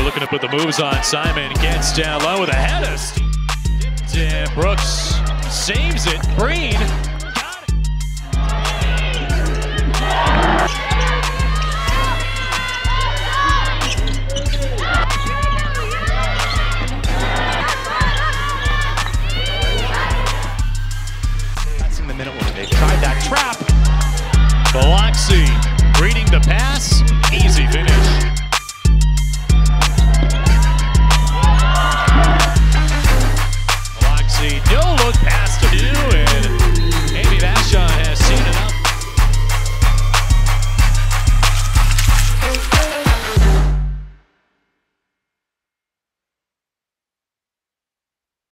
looking to put the moves on. Simon gets down low with a header. And Brooks saves it. Breen got it. That's in the minute when they tried that trap. Biloxi reading the pass. Easy finish.